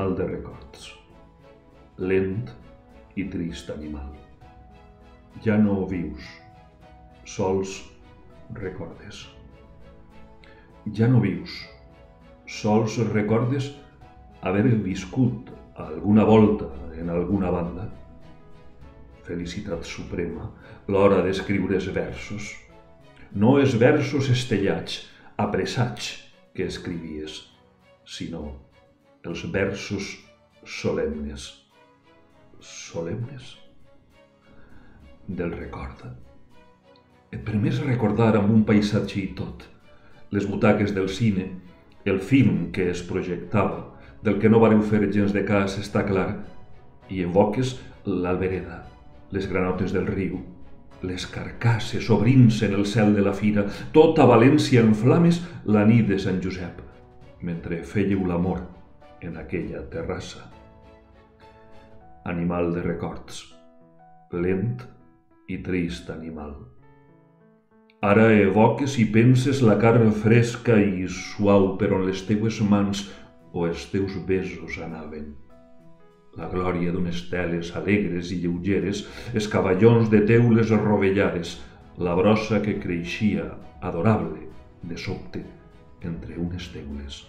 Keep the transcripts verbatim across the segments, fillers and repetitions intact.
Animal de records. Lent i trist animal. Ja no vius, sols recordes. Ja no vius, sols recordes haver viscut alguna volta en alguna banda. Felicitat suprema, l'hora d'escriure's versos. No els versos estellats, apressats que escrivies, sinó els versos solemnes. Solemnes? Del record. Et permès recordar amb un paisatge i tot, les butaques del cine, el film que es projectava, del que no vareu fer gens de cas, està clar, i evoques l'albereda, les granotes del riu, les carcasses obrint-se en el cel de la fira, tota València en flames la nit de Sant Josep, mentre fèieu l'amor en aquella terrassa. Animal de records, lent i trist animal. Ara evoques i penses la carn fresca i suau per on les teues mans o els teus besos anaven. La glòria d'unes teles alegres i lleugeres, els cavallons de teules rovellades, la brossa que creixia, adorable, de sobte, entre unes teules.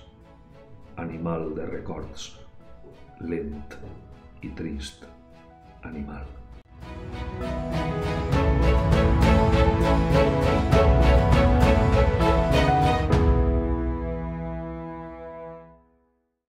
Animal de records, lent i trist animal.